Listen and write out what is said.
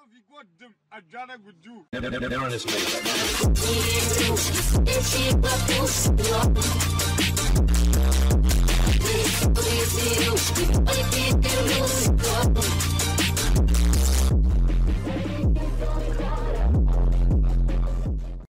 you got them, I gotta with you. They're on his face.